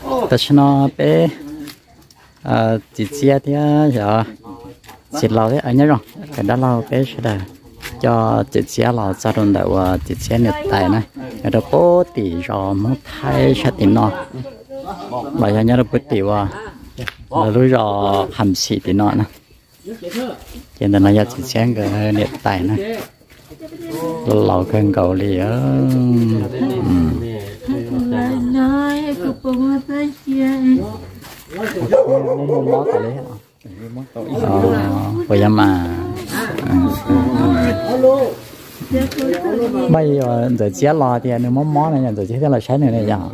ta xin nó bé chị chia thì giờ chị lâu thế anh nhớ rồi cái đó lâu bé sẽ là cho chị chia là cho đồng đội chị chia nhiệt tài này cái đó bố tỷ rồi muốn thay sẽ tiền nó bây giờ nhớ được bố tỷ là lúc rồi hầm xị tiền nó nè cho nên là giờ chị chia cái nhiệt tài này lâu cơn cầu lì á nói cô bông tới chia món tại đấy bây giờ mà bây giờ chia lò thì nếu món này giờ chia là sáng này này giờ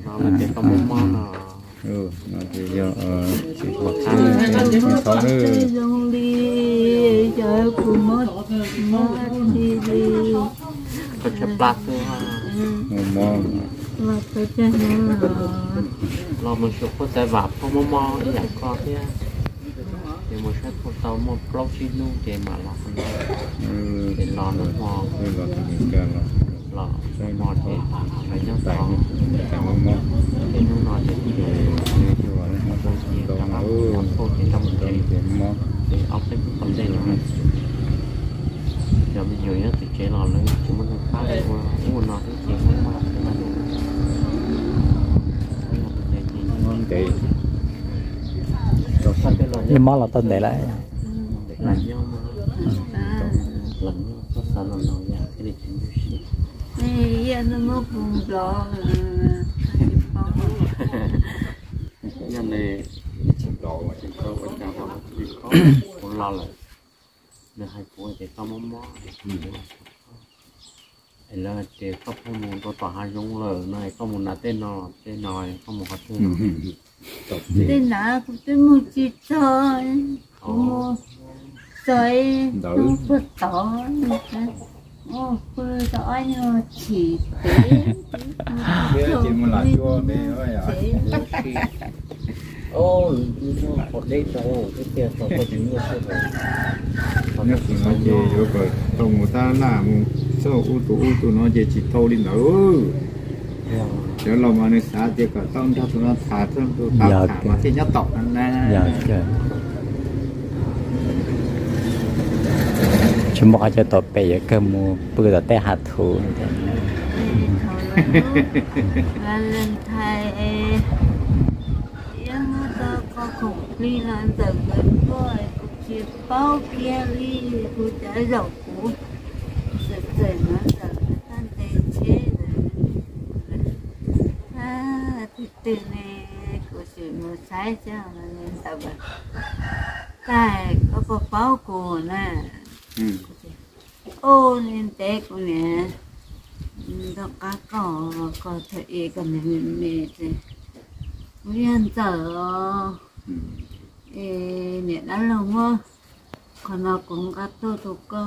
thì giờ chỉ mặc sáu nữa trời cô mất đi có chụp lát thôi mò mà tôi chơi lo mình chụp có tay vạp không mò dạng con thế thì một set một tàu một blog xin luôn để mà lọ để lò nó mò lọ mò thì phải nhớ còn để nó nói để để ốc cái vấn đề là giờ mình nhiều nhất thì chế lò lên chúng mình phá được qua những người nói cái chuyện không mà ngon kì nhưng món là tên để lại là do mà lần có sao lần nào vậy cái này chuyện gì này nó mất vùng đó nhân này chụp đồ mà chụp câu quan trọng là chụp có một lo lại nên hai cô thì tao mong mong là để có một con tòa hai giống lờ này có một là tên nòi có một hạt thương tên là tên một chị thôi một trời nó bớt tỏi bớt tỏi nhưng chỉ thế chỉ muốn là chua đi thôi à ô một đây rồi cái kia có những người thôi nó chỉ nói gì rồi rồi tổng một ta làm số u tụ nó chỉ thâu đi nữa cho lòng mà nó xả chỉ cả tông cho tụi nó thả thêm tụi tao thả mà thì nhát tóc này chúng bỏ cho tổ bể cái mua bữa đó té hạt thù lần thầy em ta có khủng ly là dần dần thôi chỉ bao kia ly của trái dầu cũ rồi nó dần tan tê chế rồi từ này của chị một trái cho nên sao vậy tại có bao của nè ô nên té của nè đó cá có thể cần mệt thì nguyên giờ nè đã lâu quá còn nó cũng có tô tô cơ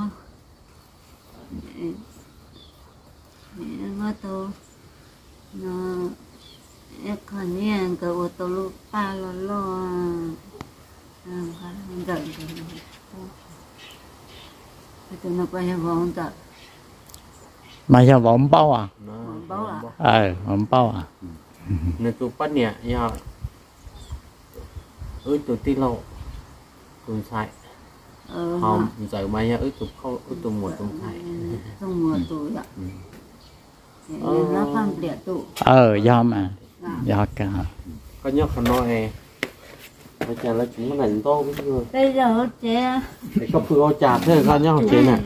nè mà tô nó còn nè cái ô tô lúc ba lo giận rồi tụi nó quay vòng giờ mà giờ vòng bao à bao à vòng bao à nên tụi bắt nhẹ giờ tụi tí lộ tụi xài không giờ mai nha tụi không tụi mùa tụi xài tụi mùa tụi ạ nó phân biệt tụi do mà do cả có nhóc còn nói bây giờ là chúng nó lạnh to cái người bây giờ chế cái cốc phơi trà thế là nhóc chế này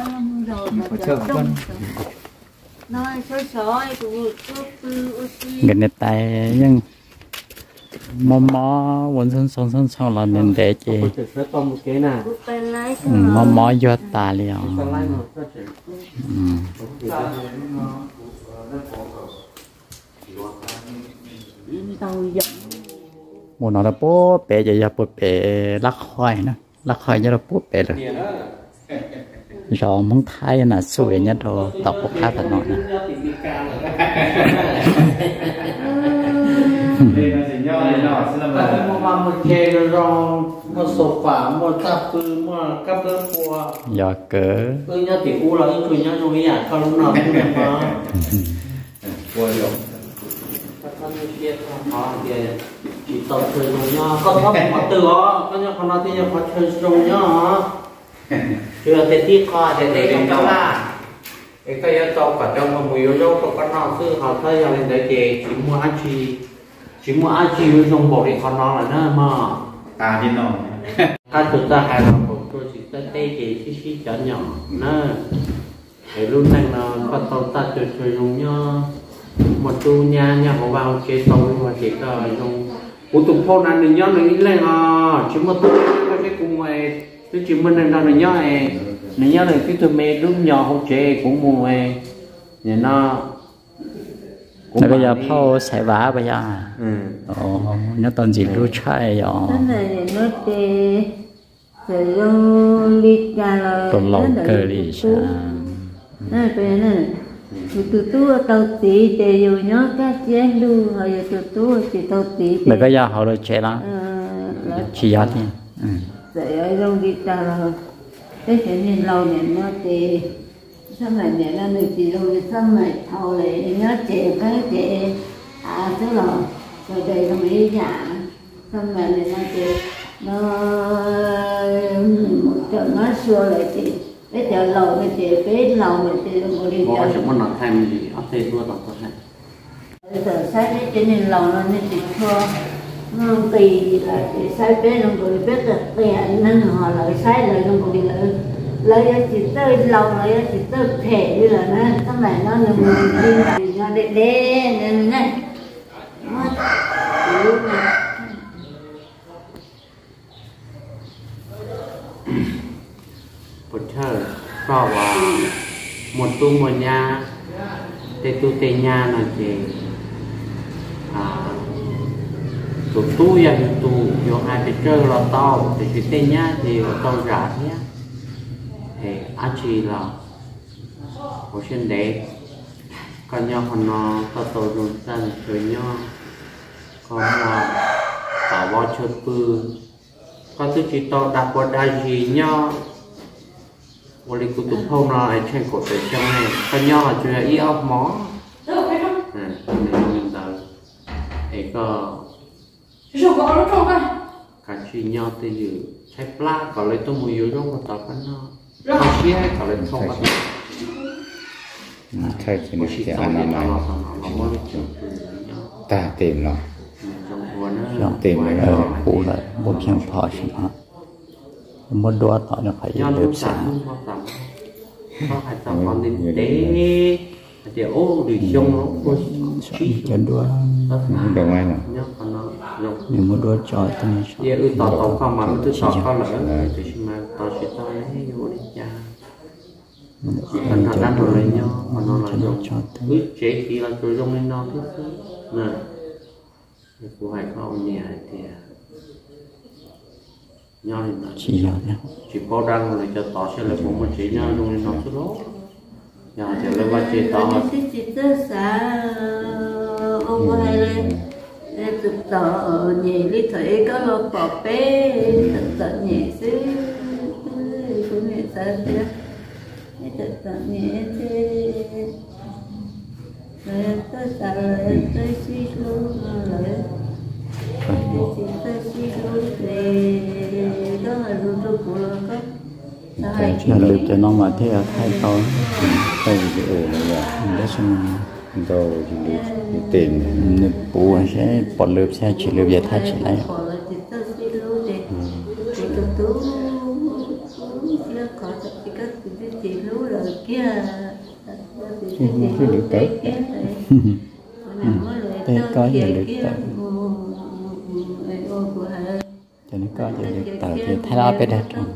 nói soi người này tay nhưng mò vẫn son là nên để chị mò vô ta liền một nó là bố bể giờ bố bể lắc khoai nữa lắc khoai cho nó bố bể rồi rồi muốn thay là sủi nhất rồi tóc bốc khá thật nổi nè một chè rồi một sofa một cặp một cặp của giờ cỡ nhá thì u là những nhá trong cái nhà không lúc nào cũng đẹp mà chia họ thì chỉ tập chơi dùng nhau có thấp có từ đó có nhau còn nói thì nhau có chơi dùng nhau chưa thể tí co để trong cháu là cái cho cả trong mà mùi vô có con nào sư họ thấy là lên đấy thì chỉ mua ăn chi với dùng bột để con nó là nó mà ta đi nó các chúng ta hay là một tôi chỉ tới đây thì xí chở nhỏ nó để luôn này là bắt đầu ta chơi dùng nhau một tu nhà họ vào chế tàu mà chỉ là dùng của tụi phone ăn được nhau này lên à chỉ một tu có cái cùng mày tôi chỉ mình ăn được nhau này nhau này cái tụi mày lúc nhỏ không chế cũng mua mày nhà nó bây giờ phao xài vả bây giờ nó toàn gì lưu chạy rồi cái này nó thì đi ra là còn lâu cơ đi sao này bây này tụi tao tí để dù nhớ các chén đu rồi tụi chỉ tao tí mà bây giờ họ được chạy lắm chỉ giá thì vậy ở đâu đi ra là cái chuyện nhìn lâu này nó thì sao mà nhẹ ra được gì đâu sao mà thầu lại nhớ trẻ cái trẻ tức là rồi đây không ý giả sao mà này nó thì nó một trận nó xưa lại thì bây giờ lâu này thì bé lâu này thì không đi có chúng mình nói thêm gì ở đây luôn rồi thôi bây giờ sai đấy cho nên lâu nó nên chỉ cho nó tùy là thì sai bé nó rồi biết là tiền nên họ lại sai lại nó còn đi lại lấy chỉ tới lâu lấy chỉ tới thể như là nó tấm này nó là mình đi lại nó để nên này mất lúc này một thở bảoว่าmột tu một nhà tê tu tê nhà là gì tụ tu yang tu yo hai cái chơi là tao thì cái tê nhà thì tao giả nhé thì anh chị là một trên đấy còn nhau còn nó tao dùng dần chơi nhau còn là bảo bao chơi bự có thứ chỉ tao đặt vào đại gì nhauวันนี้กูตุกเข้าหน่อยเช่นกดไปจังไงก็ย่อจุยอีออฟหมอนี่มันตาไอ้ก็การชี้ย่อตีอยู่ใช้ปลาก็เลยต้องมืออยู่ร่วงกับต่อกันเนาะเขาชี้ให้ก็เลยเข้ามาใช่คือนี่จะอันนั้นตาเต็มเนาะเต็มเลย phụ lại một chẳng thọ chẳng hạn một đua tao nó phải được sáng có phải tao còn đến đấy thì ô đi trong nó chỉ cho đua được ngay nào nhưng một đua cho tao này giờ ư tao không mà tôi tao có lỡ thì mà tao sẽ tao lấy vô đi cha mình nó đang rồi nhau mà nó là dùng ư chế thì là tôi dùng lên nó thứ nè của hai con nhà thì nhau thì chỉ giờ nha chỉ có đăng rồi cho tỏ sẽ là một chỉ nhau luôn nên nó số đó nhà thì lấy ba chỉ tỏ chỉ tới xã ông hay lên thực tờ nhẹ đi thấy có lo bỏ bé thực tờ nhẹ xí cũng nhẹ sao thế thực tờ nhẹ thế tới xã tới xí luôn lại là được cho nó mà thế ở thay tôi tay thì để xong đâu thì tiền bố sẽ bỏ lượp xe chỉ lượp về thay chỉ lấy thế có gì được tận cho nên có gì được tận thì thay đó biết hết rồi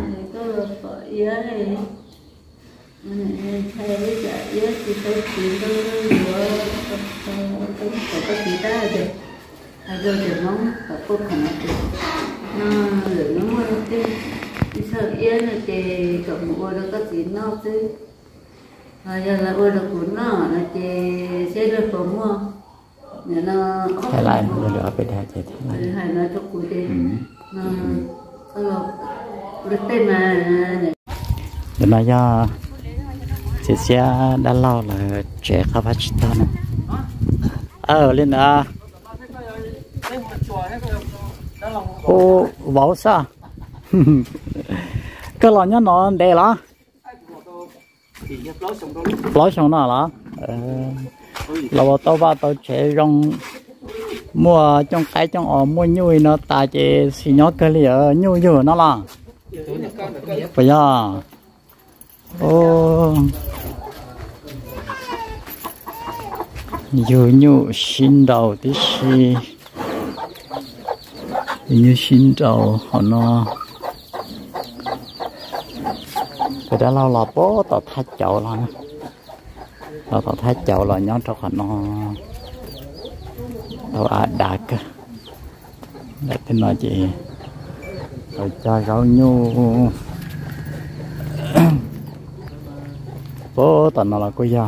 thay giờ giờ thì tôi chỉ tôi có chỉ ta rồi rồi để nó có cô không nó rồi nó mua được thì sao yên là thì cầm mua được cái gì nó chứ giờ là mua được của nó là thì sẽ được của mua nó thay lại rồi lỡ biết hết thì thay lại hay là cho cụ đi nó được tên mà để mà do chị sẽ đã lâu là trẻ khá phát triển này lên đó ô bảo sao cái lò nhá nó đẹp lắm lối xong nào đó là tao ba tao chạy rong mua trong cái trong ở mua nhui nó ta chỉ xí nhót cái gì ở nhui nhui nó là bây giờ ô nhui nhui xin đầu tí xí như xin đầu họ nó cái đó lâu là bố tao thay chậu là tao thay chậu là nhón cho họ nó tao đạt để tên nói chị rồi cho rau nhu bố tao nó là cô già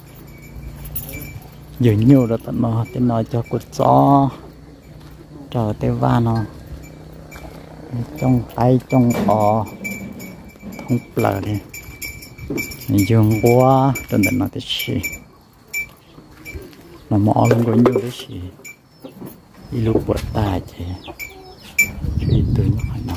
dường nhu rồi tao nó tên nói cho cột gió chờ tê va nó trong tay trong cỏ không lờ đi dương quá tên nó thế gì mà mỏ luôn có nhiều thế gì đi lúc bữa ta chứ truy từ nhỏ nó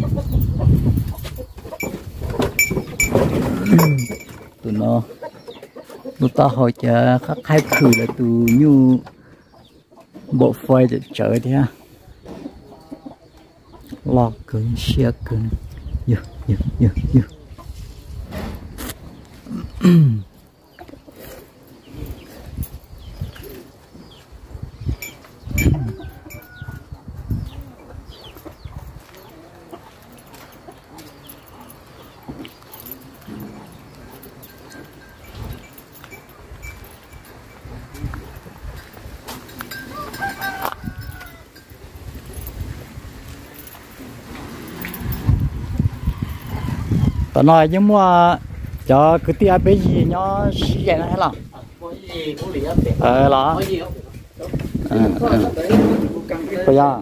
tụi nó lúc ta hỏi chờ khắc khai khử là tụi nhu bộ phơi để chở đi ha lo cứng xe cứng nhiều nhiều nhiều nhiều tao nói nhưng mà cho cái tia bé gì nó xí vậy hay là là bây giờ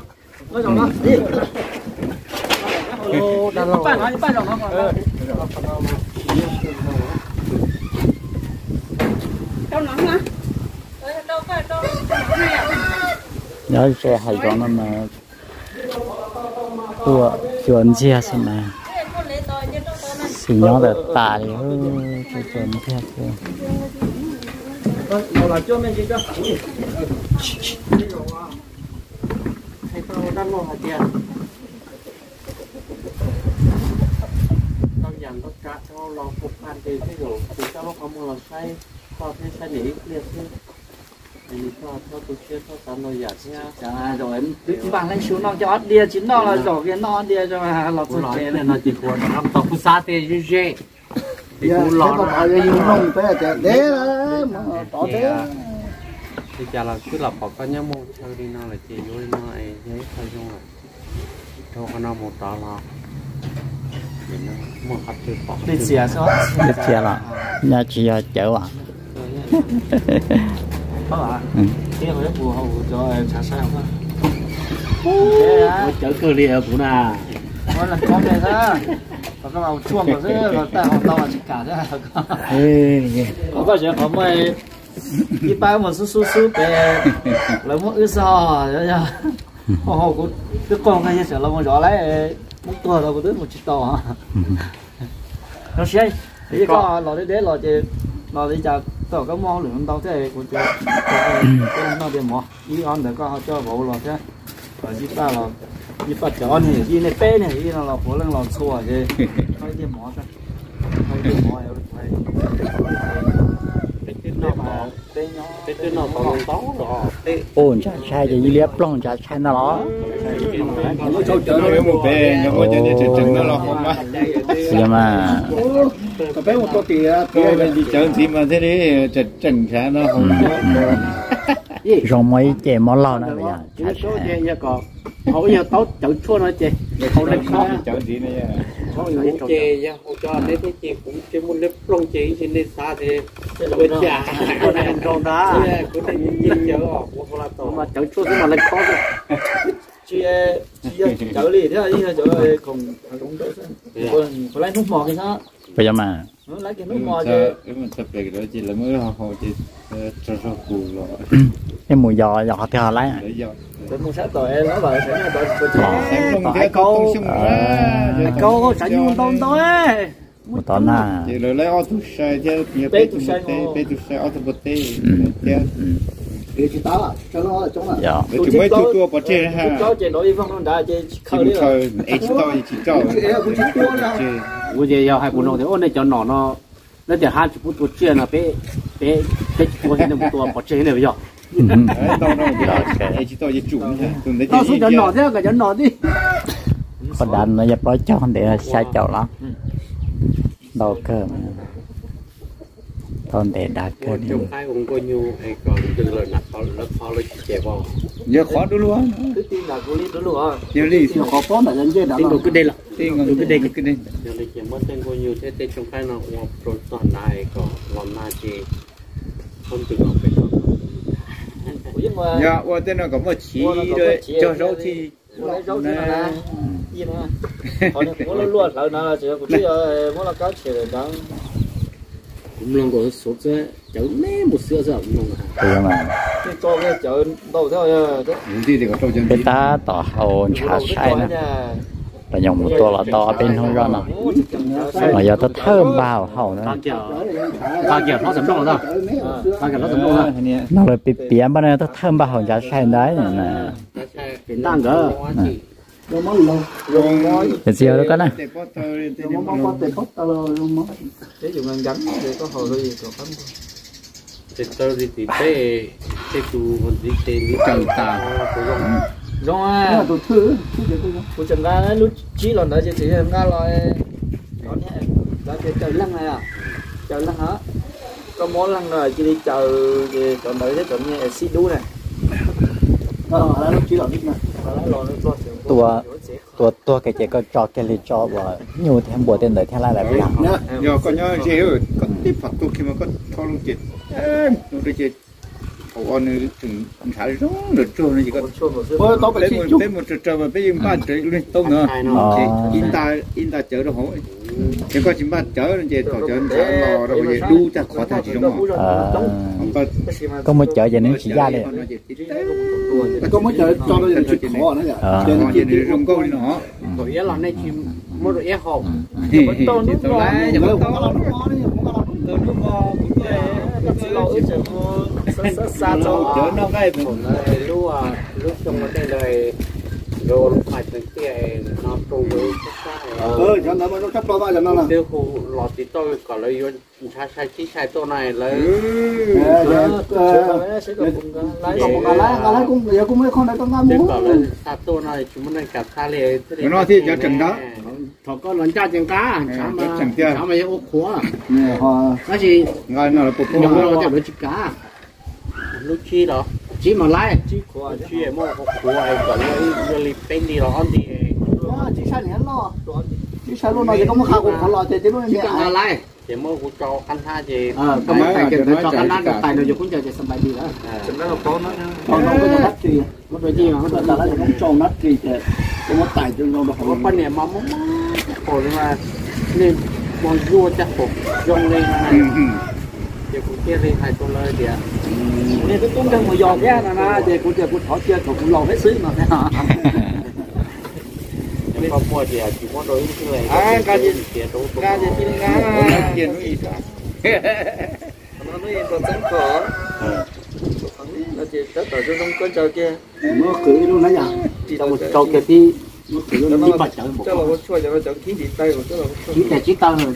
nhớ xe hay cho nó mà tua chuẩn chia xem này thì nhỏ để tà thì hơi chuẩn theo kia là cho mình cho hay tao đang lo hạt tiền tao dàn tao trả tao lo phục hành thì cái rồi thì tao lo không lo sai tao thấy sai để liệt chứ thì tao tôi chưa tao nói giả nha chả rồi em bằng lên xuống nó cho đi chính nó là rồi cái nó đi cho mà lọt tôi nói này là chỉ của nó tao cứ xa thì như vậy thì cũng lo nó bảo như nông thế là thế là tỏ thế thì chả là cứ là bỏ cái nhá mồ chơi đi nó là chỉ vô nó ấy thấy thôi chung là thôi nó một đó là mình nó mua hạt từ bỏ đi xìa sao đi xìa là nhà chị chở à có ạ cái hồi phù hậu cho trả sao không chở cơ liệu cũng là mỗi lần có về đó có cái màu chuông của thế rồi ta học tao là chỉ cả thế có bao giờ có mấy đi bao một số về lấy một ứ sò rồi nha họ cũng cái con cái gì là một giỏ lấy một tua đâu có đứt một chiếc to nó xe thì có lò đấy lò thì lò đi chợ tao có món lượng tao thế của chơi cái nó đi mỏ ý ăn được có cho bộ lò thế rồi đi ba lò đi bắt chó này đi này bé này đi là phổ lên lò xua vậy thôi đi mỏ thôi thôi đi mỏ cái nó còn táo rồi ôn chả sai gì liếp long chả sai nó đó nó một bé nó có chơi chừng nó lo không á nhưng mà có bé một tí cái đi chơi thì mà thế đấy chừng chả nó không rong mấy chè món lâu nữa bây giờ cái số chè giờ có hậu giờ táo chậu chua nó chè không lên khó chơi gì này cũng chè nha không cho đấy cái chè cũng chè muốn lép lông chè trên đây xa thì bên chả con này con đá có thể nhìn nhớ ở một là tổ mà chậu chua thì mà lên khó rồi chè chậu lì thế là như là chậu cùng cũng đỡ còn lấy nước mò cái sao bây giờ mà lấy cái nước mò chứ mình sắp về đó chỉ là mới họ chỉ cho cù rồi em mùi giò giò theo lấy tôi muốn sát tội em nó bảo sẽ là em không tội câu câu sẵn như một một tón na chỉ rồi lấy ô tô xe chứ nhiều bé tu xe ô tô bát tê để chỉ tao cho nó trong là dạ chúng mấy tua bát tê ha cho chị nói phong nó đã chị khơi đi rồi em chỉ tao chỉ cho bây giờ hai bốn thì ôn này cho nó để hai chục tuổi chưa là bé tuổi hiện tại tuổi bỏ chơi này bây giờ em chỉ tao chỉ chủ tao xuống cho nó thế cái nó đi còn đàn nó dập nói cho để sai chậu lắm đâu cơ thôn để đạt cơ đi trong hai ông coi như còn từ lời nạp họ lấy chè bò giờ khó đúng luôn cứ tin là cô lý đúng luôn giờ đi khó phó mà dân chơi đó tin cái đây là tin cái đây giờ lấy chè mất tên coi như thế trong hai nó ngọc rồi toàn đại còn làm na chi không từ ngọc về dạ qua tên nó có một chỉ rồi cho rau thì lấy rau thì là gì nữa họ muốn luôn lại nó chỉ có chỉ muốn là cá chè đó cũng lòng của số chứ cháu nè một sữa giờ cũng lòng từ mà cái cho cái chợ đâu thôi đi thì có trâu chân cái ta tỏ hậu trả sai nè là dùng mộtตัวlà to bên không ra nè mà giờ ta thơm vào hậu nữa ta kiểu nó sắm đồ ra ta kiểu nó sắm đồ ra nó là bị bịa bên này ta thơm vào hậu trả sai đấy nè đang cỡ rồi món lâu rồi món cái gì đó cái này rồi món tệ phốt tao rồi món thế dùng ngắn gắn để có hồi rồi còn không thì tôi thì cái tu còn đi tên đi trồng tàu rồi tôi thử tôi chẳng ra lúc chỉ lần đó chỉ ra rồi đó nhé đó chờ lăng này à chờ lăng hả có món lăng rồi chỉ đi chờ chọn đợi thế chọn nghe xí đu này đó lúc chỉ lần này tua cái chỉ có cho cái lý cho và nhiều thêm bộ tên đời theo lại bị làm giờ có nhớ gì rồi có tiếp phật tu khi mà có thao lông chết nó đi chết hậu anh từng thả rong được trôi nó chỉ có tao phải lấy một trâu mà bây giờ ba trời lên tông nữa in ta chở đâu hỏi chỉ có chỉ ba chở nên chỉ thọ chở thả lò rồi bây giờ đu ta khó thả chỉ trong có một chợ giờ nên chỉ ra đây có một chợ cho nó chút khó nữa kìa chỉ để rong câu đi nó rồi là này chỉ mua rồi ép hộp to nước lá giờ có to nước mò cũng xa cho chở nó cái lúc trong cái đời rồi lúc phải tới cái nó trâu với cho nó sắp to ba cho nó là tiêu khu lọt thì tôi còn lấy vô sai sai tôi này lấy lấy cũng giờ cũng mấy con này con ngắm muốn sa tôi này chúng mình cặp sa lệ nó thì cho chừng đó thọ có lần cha chừng cá chả mà ô khóa cái gì ngay nó là bột nhưng mà nó chỉ cá lúc chi đó chỉ mà lái chỉ khóa chỉ mà khóa còn lấy lấy bên đi đó đi chỉ sai nhẫn lo chỉ sai luôn này không có khao cũng lo thì luôn chỉ cần lái chỉ mua của cho ăn ha gì có mấy tài kiện cho ăn ăn tài nó cũng chờ sắm bài đi đó chúng nó có nó có cái đất gì có cái gì mà nó là nó tròn đất gì thì có tài cho nó có bên này mà hồi mà nên mòn vua chắc phục dòng lên giờ cũng kia đi hai con lời kìa nên cái con trong một giò cái là giờ cũng thọ chơi cũng lo hết xí mà không mua thì chỉ có đối với này cái gì tiền đâu cái gì tiền nó ít nó nói còn rất khó nó chỉ tất cả cho trong con trâu kia nó cưỡi luôn đấy nhỉ chỉ trong một trâu kia thì nó cưỡi luôn nó bật chở một con nó chui cho nó chở khí gì tay rồi chỉ tay rồi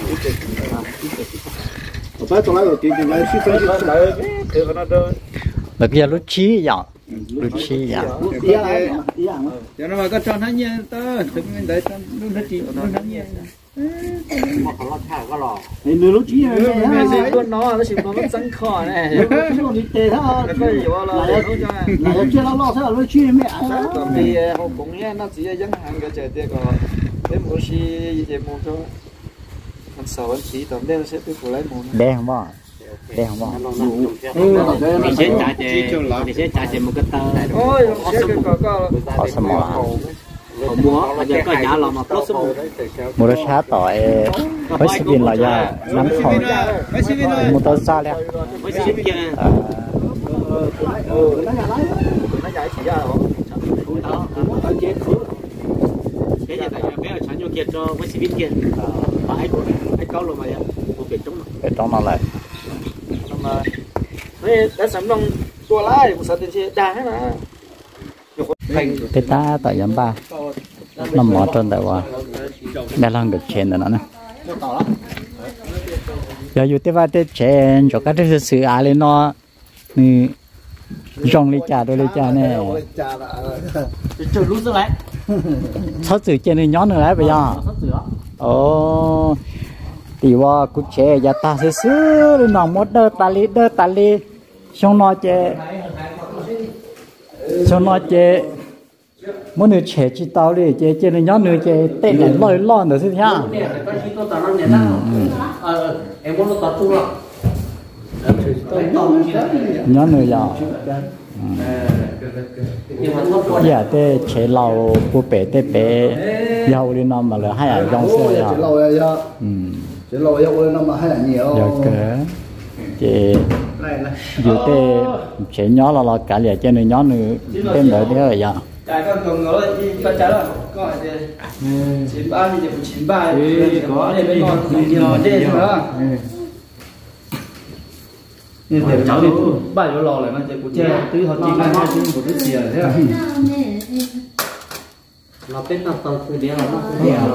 phải tôi nói rồi tiền này suy nghĩ lại thì nó đơn là bây giờ lúc chí vậy lúc chí vậy cho nó mà có cho nó như tớ thực mình để nó chỉ nó như mà còn lo thả có lò thì nửa lúc chí rồi nó chỉ có nó sẵn kho này nó đi tê thôi cái gì mà là chưa nó lo thế là nó chí mẹ còn thì họ cũng nghe nó chỉ dẫn hàng cái chơi tiền còn đến một xí gì một thôi anh sợ anh chỉ tầm đen sẽ tiếp tục lấy một đen không bao đen không bao mình sẽ trả tiền một cái tờ ôi họ xem mỏ mua là giờ có giá là mà plus mua đất xá tỏi với sinh viên là do nắm khỏi mua tơ xa đấy với sinh viên nó nhà lái nó chạy chỉ ra rồi đó ở chế khứ chế nhà này bé ở sản vô kia cho với sĩ kia phải ai câu luôn mà một cái trống cái trong nó lại mà đây đã sắm trong tua lái một số tiền xe đa hết mà cái ta tại giám ba nó mở trên tạiว่าแม่ลองđược chén rồi nè giờอยู่ที่ว่าได้chén cho các cái sự à lên nóนี่rong lấy trà đôi lấy trà nè trừ lúc rồi đấy sáu sự chén này nhón nữa đấy bây giờ ồ thìว่ากูchén giờ ta sẽ sửa lên nó một đợt ta li xong nó chén xong nó chén muốn được trẻ chỉ tao đi chế này nhón nữa chế tên này lôi lon nữa thế nhá em muốn nó tao tu rồi nhón nữa giờ giờ thế trẻ lâu bố bé thế bé giàu đi nó mà là hai ảnh trong xe chế lâu ya chế lâu ya ôi nó mà hai ảnh nhiều giờ cái chế dù thế trẻ nhón là cả liền chế này nhón nữa tên nữa thế rồi giờ cái con còn nó đi bắt trái rồi có gì 93 thì 93 có này bên con nhiều đây nữa nên để cháu đi bảy nó lò lại mà để cũng chơi tứ họ chỉ làm cho một cái gì thế à nó tên tao tao cứ đeo nó cứ đeo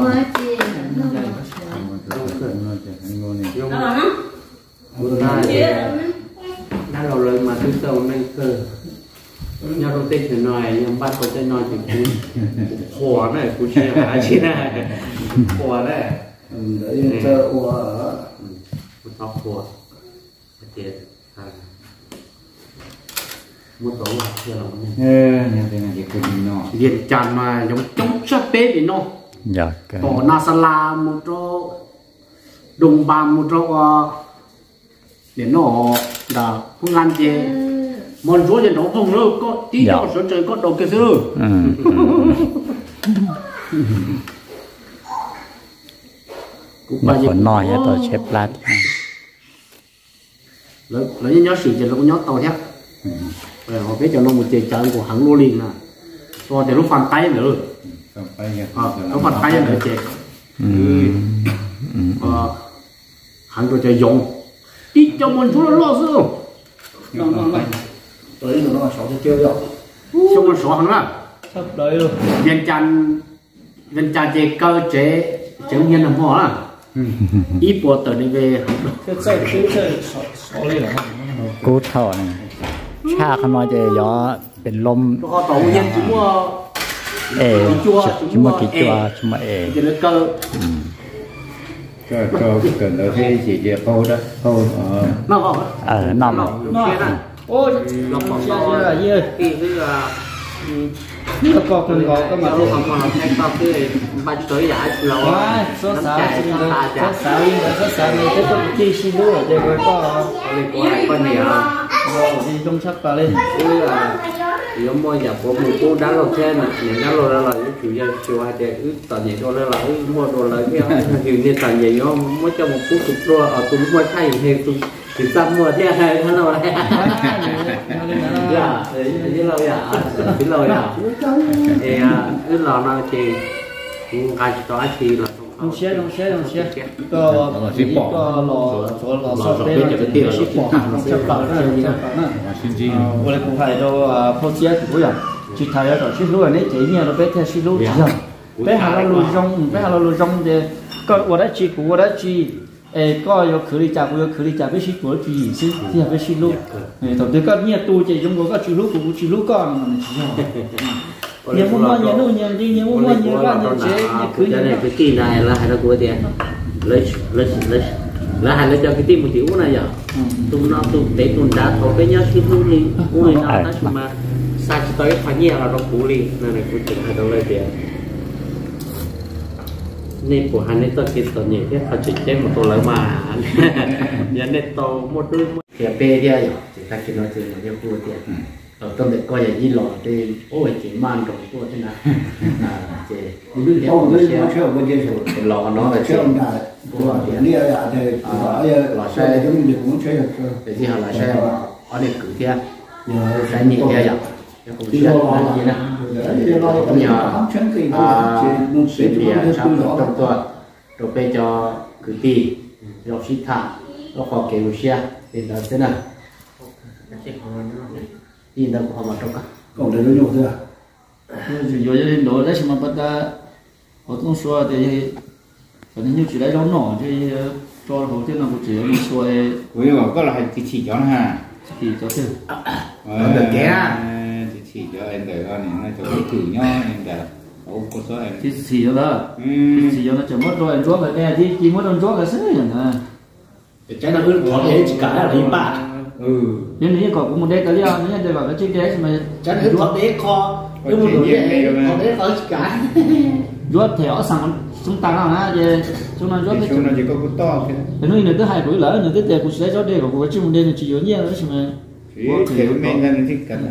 nó là lời mà tôi tao nên cơ nhau đầu tiên thì nói nhưng bắt đầu tên nói thì cũng khổ này cũng chơi hả chứ này khổ đấy đấy chơi của cũng tao khổ tiền mua tổ là Việt Trần mà giống chống sát bếp thì nó dạ cái tổ Nasala một chỗ đồng bằng một chỗ để nó đã phương ăn gì món rúa thì nó không nữa có tí cho số trời có đồ kia chứ mà còn nói cho tôi chép lại lấy nhớ sự thì nó cũng nhớ tàu nhé rồi họ biết cho nó một chơi chơi của hàng lô liền nè rồi để lúc phản tay nữa lúc phản tay nữa chơi hàng đồ chơi dùng ít cho món rúa nó lo chứ tới rồi nó sáu chơi rồi xong rồi số hàng là sắp đấy rồi viên tràn chơi cơ chế chứng nhân làm họ à ít bộ từ đây về chơi lên rồi cú thở này cha không nói chơi gióเป็นลม họ tổ nhân chúng mua chúng mà kí chua chúng mà cho nó cơ cơ cần ở thế chỉ để câu đó câu nó họ nằm ôi nó còn to là gì ơi cái là nó có cần có cái mà nó không còn thay bao cái ba tới giải lâu số sáu này cái con chi xin lỗi để có con nhiều rồi đi trong sắp vào lên cái là giống mua nhà của một cô đá lột xe này nhà đá lột là chủ gia chủ hai để ước tận gì cho nên là mua đồ là cái kiểu như tận gì nó mới cho một phút chụp đua ở tụi mua thay thì tụi thì tâm mua thế này thế nào đấy dạ thế lâu dạ thế lâu dạ thì cái lò nó thì cái đó thì là đồng xe có lò sọt đây là cái ship bỏ sắp vào đó我来古海都抛接不要去台要找去路那这面都别太去路上别还路中的个我的去我的去ก็有可以加不有可以加必须多注意是ที่要必须路头这个面多这中国个去路不去路个มัน知道nhiều mua nhiều đâu nhiều đi nhiều mua nhiều ra nhiều chế nhiều cứ cái này cái tin này là hay là của tiền lấy là hay là cho cái tin một triệu này giờ tụi nó tụi để tụi đã thổi cái nhớ xíu luôn đi ui nó ta mà sai tới phải nhiều là nó cũ đi nên này cũng chừng hay đâu lấy tiền nên của hai nên tôi kia tôi nhiều thế phải chỉ chơi một tôi lấy mà giờ nên tôi một đôi thì bê đi rồi chỉ ta chỉ nói chuyện mà theo cua tiền ở trong để coi là gì lò thì ôi chỉ mang trong cua thế nào chỉ những cái ông cái nó chơi một cái gì lò nó là chơi ông này của tiền đi à thì lò xe giống như cũng chơi được để gì họ là xe ở đây cử kia cái nhị kia vậy cũng biết là gì nè nhờ thì trong tuần rồi bây giờ cứ đi rồi xịt thả rồi họ kêu xe thì đó thế nào đi đâu họ mà trong cả còn để nó nhổ chưa rồi giờ đến đó đấy mà bắt ra họ không xóa thì còn như chỉ lấy đó nọ thì cho họ thế nào cũng chỉ mình xóa với mà có là hay chỉ cho nó ha thì cho thế được chỉ cho em để con này nó cho thử nhau em để ô có số em thì xì cho đó xì cho nó chỉ mất rồi anh chúa phải nghe thì chỉ mất anh chúa là sấy rồi nè cái nó cứ có thế chỉ cả là đi bạc nhưng nếu còn một đế cái liao nếu để vào cái chiếc đế mà cái thứ có đế kho nhưng mà đối với có đế có chỉ cả chúa thẻo sang chúng ta nào ha về chúng nó chúa cái chúng nó chỉ có cú to thôi cái nơi này thứ hai cuối lỡ nữa thứ tiền cũng sẽ cho đế của cái chung đế là chỉ có nhiều nữa mà thì mình nên thích cả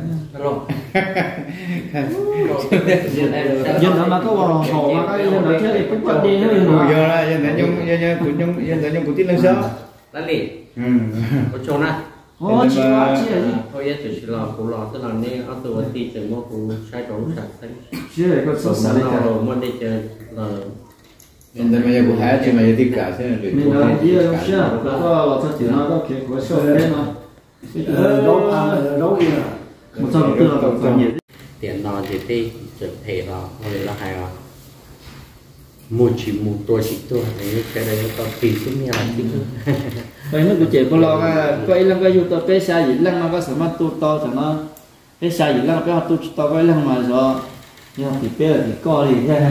dân nó mà có vào hồ mà cái dân nó thế thì cũng có đi thôi rồi giờ là dân nhung của tin lên sớm đó đi có chỗ nào chỉ có chỉ là gì thôi giờ chỉ là phụ lọ tức là nên ở từ vấn đề từ một phụ sai trốn sạch chỉ là có số sạch rồi muốn đi chơi là dân mà giờ của hai thì mà giờ thích cả thế là mình nói gì là chưa có là thật thì nó có kiểu có số đấy mà đấu gì à một số tư là còn nhiều tiền nó thì đi chuẩn thể nó rồi là hay là một tuổi cái đấy nó còn tùy xuống nhà chứ vậy nó cứ chỉ có lo cái lần cái youtube cái sai gì lần mà có sản phẩm tu to cho nó cái sai gì lần cái tu to cái lần mà rồi nhưng thì bây giờ thì co thì thế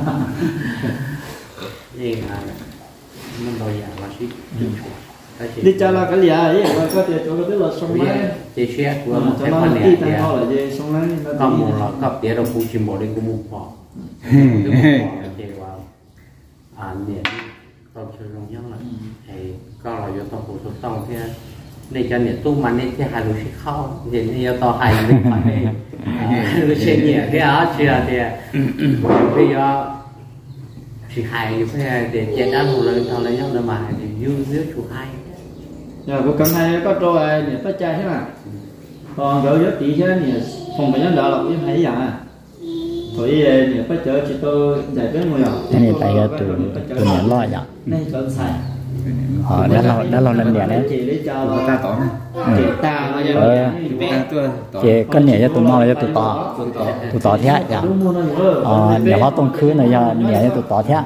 gì mà mình đòi giả là gì đi cho là cái gì ấy có thể cho cái là xong máy chế xe của một cái phần này thì là gì xong máy có một là cấp tiền rồi phụ chim bò đến cũng một bỏ thì vào điện tao chơi long nhang là thì có là do tao phụ thuộc tao thế để cho điện tu mà nên thì hai đứa sẽ khó thì giờ tao hai đứa phải đứa sẽ nhẹ thế á chưa thì bây giờ chỉ hai cái để chơi đá một lần tao lấy nhau là mà thì dưới chủ hai giờ có cầm hai có trôi để bắt chai thế mà còn gỡ gió tí chứ nhỉ phòng bệnh nhân đỡ lọc với hay à thôi nhỉ bắt chở chỉ tôi giải quyết một giờ cái này tại tụi nhỏ lo nhở này còn xài họ đã lo lên đèn đấy chị lấy cho ta tỏ chị ta mà giờ chị con nhẹ cho tụi nó là cho tụi tỏ thế nhở nhà nó tông khứ này giờ nhẹ cho tụi tỏ thế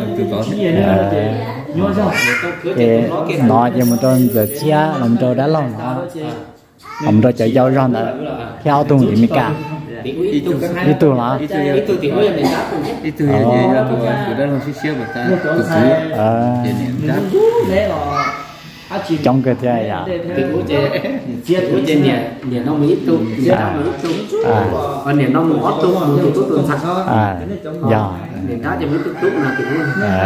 thì nó giờ một trong giờ chia làm cho đã lo làm cho chờ giao rong là theo tung thì mới cả đi tu hả đi tu thì hơi này đáp đi tu gì là tu đó là xí xíu mà ta trong cơ thể à thì cũng chia trên nhẹ nó mới ít tu còn nhẹ nó một tu tuần sạch giờ nhẹ đó thì mới tu là thì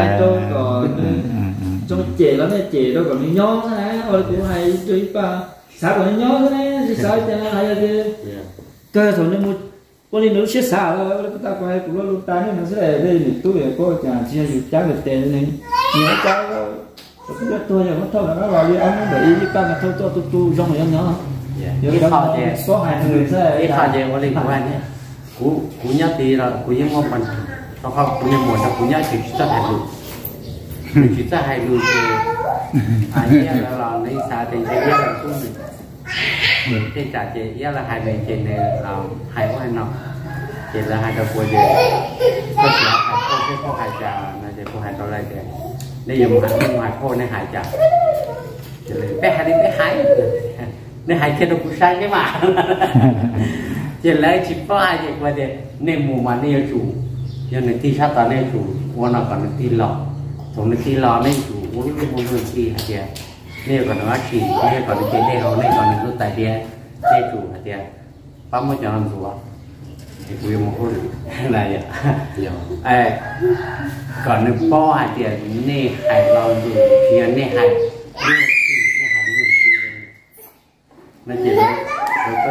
trong chè lắm đấy chè đâu còn nhón thế này ôi cũng hay chơi pa sao còn nhón thế này thì sao cho nó hay cái cơ thôi nó có đi nấu chết xả rồi ta quay cũng luôn ta nó sẽ để đây để tôi để cô chả chia được trái được tiền này nhớ trái rất tôi giờ mất thôi là nó vào đi ăn để ý ta là thôi cho tôi trong này nhớ cái thọ thì số hai người sẽ cái thọ thì có liên quan nhé cú nhớ thì là cú nhớ một phần sau không cú nhớ một là cú nhớ chỉ rất hay luôn chỉ rất hay luôn thì anh nhớ là lấy xa thì sẽ biết là cũng thì trả chị giá là hai bên trên này là hai có hai nọ chỉ là hai đầu cuối thì có thể hai có hai trà này thì có hai đầu lại thì nếu dùng hai khô này hai trà chỉ là bé hai đi bé hai nên hai kia nó cũng sai cái mà chỉ là chỉ có hai cái cuối thì nên mùa mà nên chủ cho nên khi sát ta nên chủ qua nó còn khi lò còn khi lò nên chủ uống cái mùa hơn khi hạt tiền nếu còn nó chỉ nếu còn cái này họ này còn nó tại địa để chủ hạt tiền bao nhiêu cho làm chủ thì tôi một hồi này vậy còn nó bao hạt tiền này hạt lo đủ thì này hạt nó chỉ là có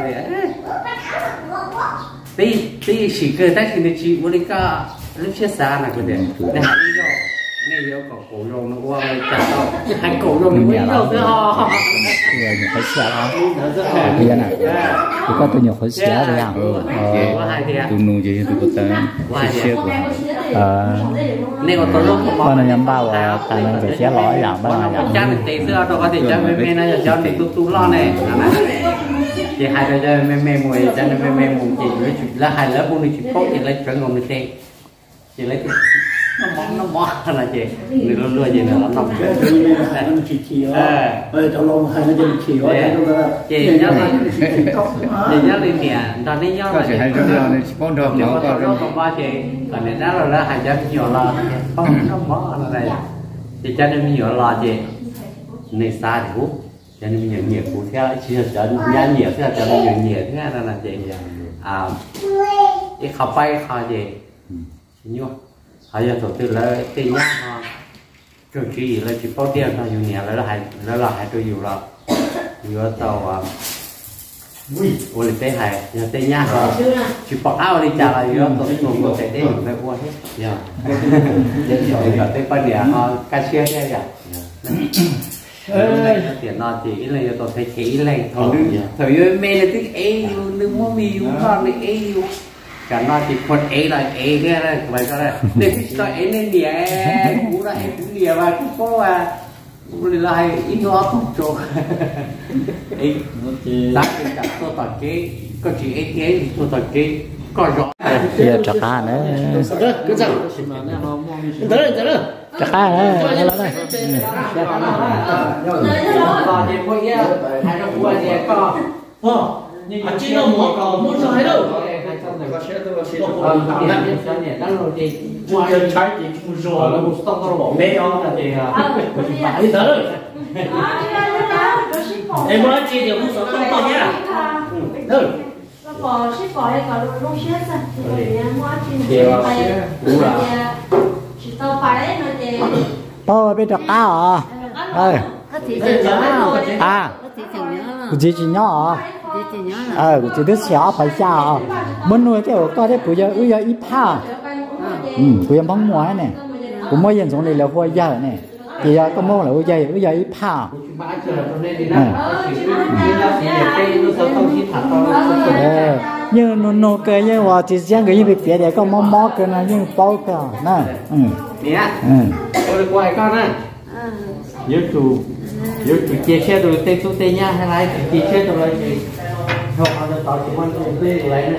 thể tí chỉ cơ tác thì nó chỉ muốn đi cả lúc chết xa là cái này hạt đi rồi này vô cổ cổ rồng nó qua chặt đâu hai cổ rồng nó đâu thế ho bây giờ phải xé đó bây giờ này thì có tôi nhiều phải xé rồi à tôi nuôi gì tôi có tên xé của này còn tôi lúc con này nhắm bao à tại nó phải xé lõi giảm bao nhiêu chắc là tí xưa đâu có thể cho mẹ nó cho thì tu lo này chị hai đứa cho mẹ mùi cho nên mẹ mùi chị là hai lớp mùi chị có chị lấy chuẩn ngồi trên chị lấy nó món là chị người luôn luôn gì nữa nó nằm chỉ cho lâu hay nó chỉ chị nhớ chị nhớ đi nè tao đi nhớ có thể hay trong đó này con đọc nhỏ con nó không ba chị còn này đó là hai cháu nhiều lo không nó món này chị cho nên nhiều lo chị này xa thì hút cho nên nhiều nhiều phụ theo chỉ là cho giá nhiều thế là cho nên nhiều nhiều thế là chị cái khẩu bay khẩu gì như họ giờ tổ chức là tiền nhá họ trường chỉ là chỉ bao tiền thôi nhiều nhà là hai tôi nhiều rồi nhiều tàu ôi tế hải tiền nhá họ chỉ bỏ áo đi trả lại nhiều tổ chức một cái tế phải mua hết giờ giờ tế bao nhiêu họ cá chia thế vậy tiền nó thì cái này tôi thấy kỹ này thời ơi mẹ là thích ấy đừng mua mì uống con này ấy cả nó thì con ấy là ấy cái này vậy đó để cái cho ấy nên đẻ cũng là ấy cũng đẻ và cũng có cũng là ít nó không cho ấy đã cái tôi toàn cái có chỉ ấy cái thì tôi toàn cái có rõ giờ chặt cá nữa cứ rằng tới chặt cá nữa lấy đây còn thì bây giờ hai nó qua thì có nhưng mà chỉ là một sai đâu mua chân trái thì cũng rồi là một tông tao bỏ mẹ ông là thì đi tới em mới chỉ điều một số tông tao nhá được bỏ ship bỏ hay cả luôn ship sao thì mua chỉ chỉ tao phải nó thì tôi biết chặt cá à ơi có thể chỉ nhớ à có thể chỉ nhớ chị nhỏ chỉ nhớ chị đứa xnhỏ phải sao muốn nuôi cái có đấy bây giờ ít pa bây giờ bóng mua này cũng mới dần xuống đây là vui giờ này thì giờ có mua là vui giờ ít pa như nó cái nhưว่าchỉ riêng cái việc别的ก็มอcái này như bao cái nè nè tôi quay con nè nhớ chủ chia sẻ rồi tên số tên nha hay là chia sẻ rồi thì không bao giờ tao chỉ muốn tên lấy nè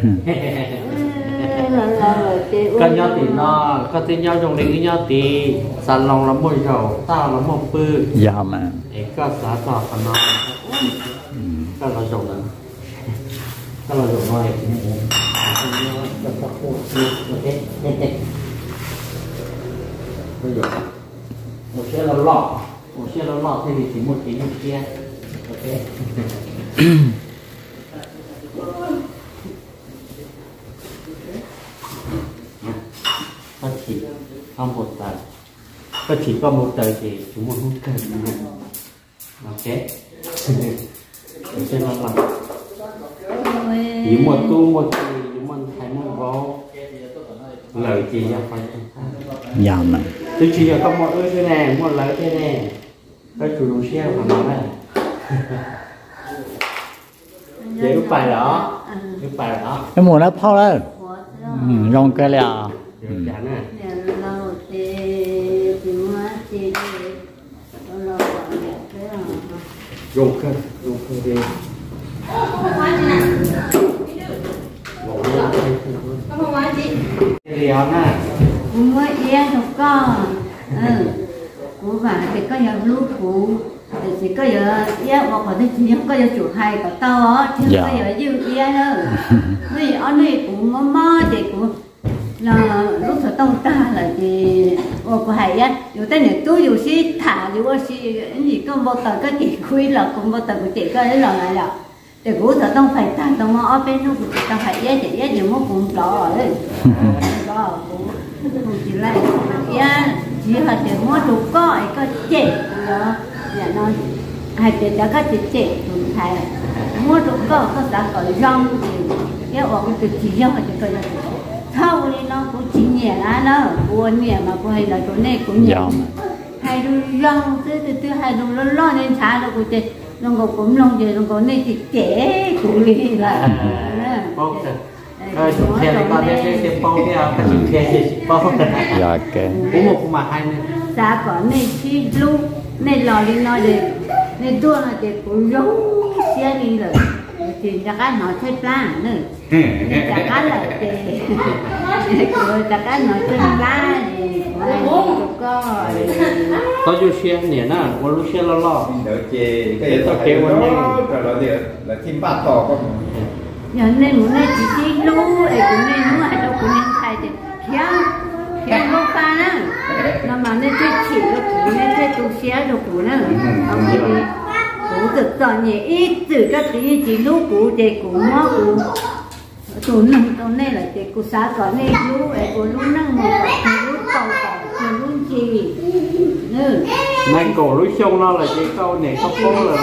con nhau thì nó có tên nhau trong đấy nhau thì sàn lòng lắm mồi dầu tao lắm một bự dạ mà có giá tỏ còn nó có là dầu nữa có là dầu ngoài một xe là lọ thì chỉ một cái kia ok có chỉ không một tờ có chỉ có một tờ thì chúng một hút cần ok xe là lọ chỉ một tu một thì chúng mình thấy một vô lời chỉ ra phải dạ mà tôi chỉ là không một cái này một lời cái này cái chủ động xe của nó này để lúc bài đó cái mùa nó phao đấy rong cái là chán à dùng cơ đi không nói gì đi ăn à mới yên không có của bà thì có giờ lúa phụ thì có giờ yên hoặc là thì không có giờ chủ hay có to á chứ có giờ dư yên nữa vì anh này cũng mơ thì cũng là lúc thời tông ta là thì của hay á dù tên này tôi dù xí thả dù xí gì có một tờ cái chỉ khuy là cũng một tờ của chị có đấy là này là để của thời tông phải ta tông ở bên nó của tao phải giá chị giá nhiều mất cũng đỏ rồi đó cũng chỉ là chỉ là chỉ mua đủ có chè đó nhà nó hai chị đã có chè cũng thay mua đủ có sản phẩm rong thì cái ở cái chỉ rong là chỉ có thâu đi nó cũng chỉ nhẹ lá nó buồn nhẹ mà buồn là chỗ này cũng nhẹ hai đứa rong từ hai đứa lo lên xa nó cũng chết nó cũng long về nó còn này thì trẻ cũng đi là rồi chúng theo thì con sẽ bao theo các chúng theo thì bao dạ ok cũng một mà hai nữa xa có này chi lúc này lò đi nói để này tua là để cũng rong xe đi rồi thì chắc ăn nói chết lá nữa chắc ăn là để rồi chắc ăn nói chết lá thì có chú xe nè na có chú xe lo đỡ chê cái tao kêu nó rồi là thêm ba tỏ con giờ nên muốn này chỉ lú ấy cũng nên muốn ai đâu cũng nên thay thì khéo lúc ta nữa nó mà nên chỉ được nên chơi tu xe được cũng nữa ông đi cũng được toàn nhẹ ít từ các tí chỉ lú cũng để cũng mót cũng tụi này là để cũng xả có này lú ấy cũng lú năng một cái lú cầu cầu lú gì nữa này cổ lú sông nó là cái câu này không có là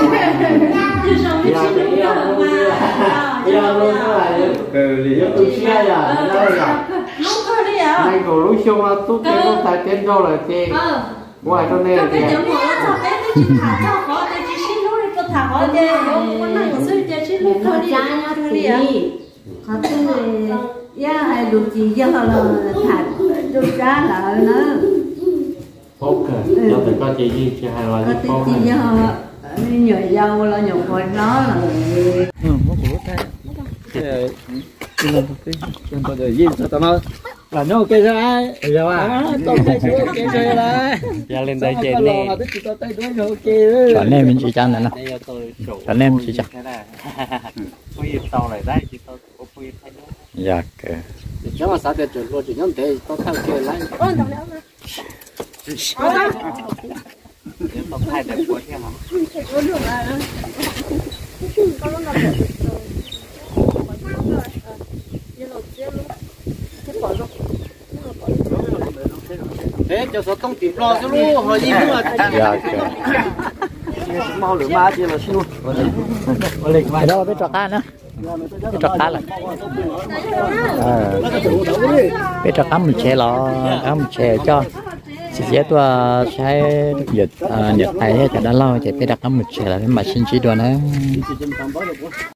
giờ luôn nó là lý tu xe là nó là này cổ lú sông nó tốt cái nó tại tên đâu là cái ngoài trong này là cái họ cứ ya hay được gì do là thạch được ra là nó ok giờ phải có chị gì chị hay là gì có gì do nhờ dâu là nhờ quần nó là bây giờ gì sao tao nói là nó ok ra rồi tao thấy chưa ok rồi giờ lên đây chơi nè ok chọn em mình chỉ chọn này nè chọn em chỉ chọn phi tàu lại đấy chị tao có phi thay nữa dạ ok nếu mà sao để chuẩn luôn chỉ nhóm thế tao theo chơi lại nếu tao thay được của thế hả thế cho số tông tìm lo cho luôn hồi gì nữa dạ ok mau lửa ma chứ là siêu ở đâu biết trò cá nữa biết trò cá là biết trò cá mình che lo cá mình che cho chỉ dễ tôi sai dịch nhật này cho đã lâu chỉ biết đặt cá mình che là cái mà xin chỉ đồ nữa